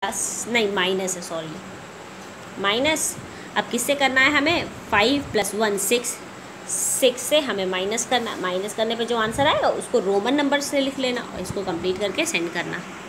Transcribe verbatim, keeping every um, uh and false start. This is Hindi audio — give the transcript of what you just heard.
प्लस नहीं माइनस है, सॉरी माइनस। अब किससे करना है हमें, five plus one six, six से हमें माइनस करना, माइनस करने पे जो आंसर आएगा उसको रोमन नंबर से लिख लेना और इसको कंप्लीट करके सेंड करना।